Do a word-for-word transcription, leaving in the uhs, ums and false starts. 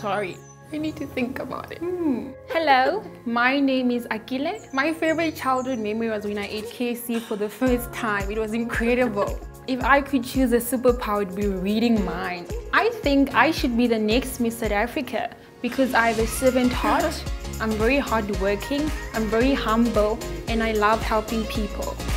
sorry. I need to think about it. Hmm. Hello, my name is Akile. My favorite childhood memory was when I ate K F C for the first time. It was incredible. If I could choose a superpower, it would be reading minds. I think I should be the next Miss South Africa because I have a servant heart. I'm very hardworking, I'm very humble, and I love helping people.